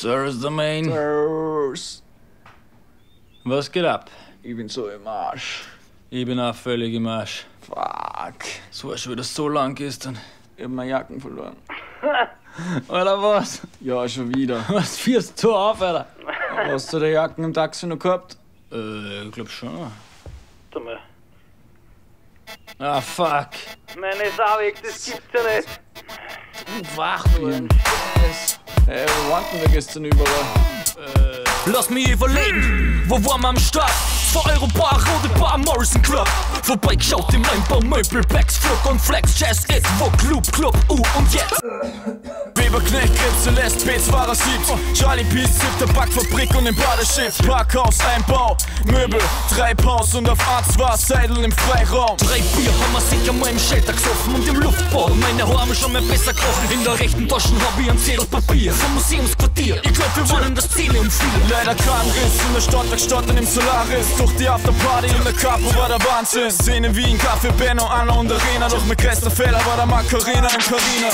Sir is the main. Sirs. Was geht ab? Ich bin so im Arsch. Ich bin auch völlig im Arsch. Fuck. Es war schon wieder so lang gestern. Ich hab meine Jacken verloren. Alter, was? Ja, schon wieder. Was führst du auf, Alter? Hast du die Jacken im Taxi noch gehabt? Ich glaub schon. Warte mal. Ah, fuck. Meine Sau weg, das gibt's ja nicht. Wach, So ein Scheiß. Hey, wo waren denn wir gestern überall? Lass mich überlegen, wo waren wir am Start? 2 Euro Bar, rote Bar, Morrison Club. Vorbeigeschaut im Einbau, Möbel, Bags, Flug und Flex, Jazz, It, wo Club, und jetzt? Weberknecht, Griff, Celeste, Beetsfahrer 7 Charlie Peace, 7. Backfabrik und im Badeschiff. Parkhaus, Einbau, Möbel, 3 Paus und auf 1 war Seidel im Freiraum. 3 Bier haben wir sicher mal im Shelter gesoffen und im Luftbau. Meine Haare haben schon mal besser gerochen. In der rechten Tasche hab ich ein Zettel Papier vom Museumsquartier. Ich glaub, wir wollen das Ziel umfielen. Leider kein Riss in der Stadtwerkstatt und im Solaris. Durch die Afterparty in der Capo war der Wahnsinn. Szene wie in Café Benno, Anna und Arena. Doch mit größter Fehler war der Macarena in Carina.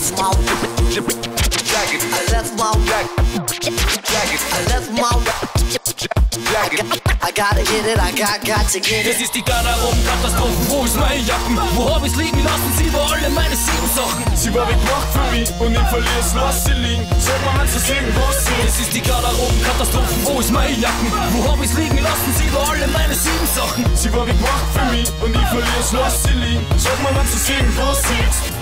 I gotta get it, I got to get it. Das ist die Garderoben-Katastrophen. Wo ist meine Jacken? Wo hab ich's liegen lassen? Sie war alle meine 7 Sachen. Sie war weggemacht für mich und ich verlier's, lass sie liegen. Sag mal, wenn sie sehen, wo sie Das ist die Garderoben-Katastrophen. Wo ist meine Jacken? Wo hab ich's liegen lassen? Sie war alle meine 7 Sachen. Sie war weggemacht für mich und ich verlier's, lass sie liegen. Sag mal, wenn sie sehen, wo sie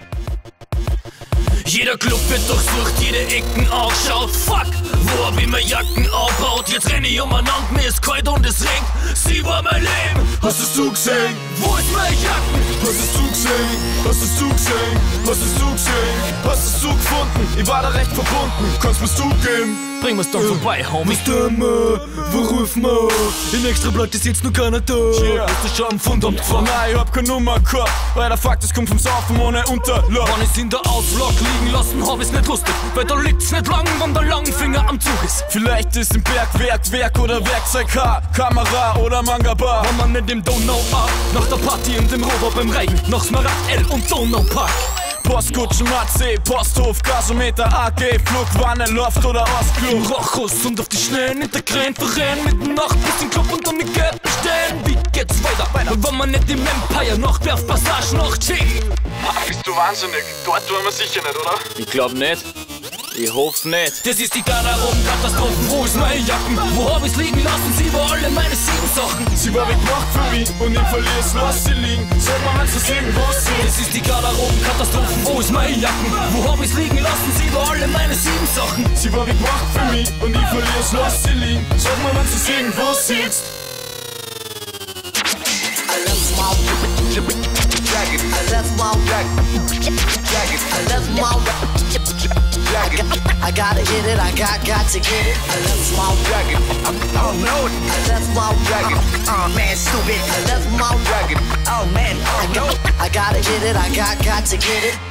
Jeder Club wird durchsucht, jede Ecken angeschaut. Fuck, wo hab ich meine Jacken angebaut? Jetzt renn ich umeinander, mir ist kalt und es regnet. Sie war mein Leben. Hast es du gesehen? Wo ist meine Jacken? Hast es du gesehen? Hast es du gesehen? Hast es du gesehen? Hast es du gefunden? Ich war da recht verbunden. Kannst mir's du geben? Bring mir's dann vorbei, Homie. Stimme, wo rufen wir? In Extrablatt ist jetzt noch keiner da. Hast du schon am Fundamt gefahren? Nein, ich hab keine Nummer gehabt, weil der Fakt, es kommt vom Saufen ohne Unterlauf. Wenn ich's in der Ausflug liegen lassen, hab ich's nicht lustig. Weil da liegt's nicht lang, wenn der Langfinger am Zug ist. Vielleicht ist im Bergwerk, Werk oder Werkzeug H, Kamera oder Manga-Bar. Wenn man nicht im Donau A, nach der Party in dem Rover beim Regen, nach Smaragd L und Donaupark. Postkutschen, Matze, Posthof, Gasometer, AG, Flugwanne, Loft oder Ostklub. Rochus und auf die Schnellen in der Krähenverein mit dem Nacht bis in Club und dann die Geld bestellen. Wie geht's weiter? Wenn man nicht im Empire noch Werfpassage noch chillt. Bist du wahnsinnig? Dort tun wir sicher nicht, oder? Ich glaub nicht. Ich hoffe nicht. Das ist die Garderoben-Katastrophen. Wo ist meine Jacken? Wo hab ich's liegen lassen? Sie war alle meine 7 Sachen. Sie war weggemacht für mich und ich verlier's, lass sie liegen. Sag mal, wenn sie sehen, wo sie Das ist die Garderoben-Katastrophen. Wo ist meine Jacken? Wo hab ich's liegen lassen? Sie war alle meine 7 Sachen. Sie war weggemacht für mich und ich verlier's, lass sie liegen. Sag mal, wenn sie sehen, wo sie sitzt. I gotta get it, I got to get it. I left small jacket. Oh no, I left small jacket. Oh man, stupid. I left small jacket. Oh man, I gotta get it, I got to get it.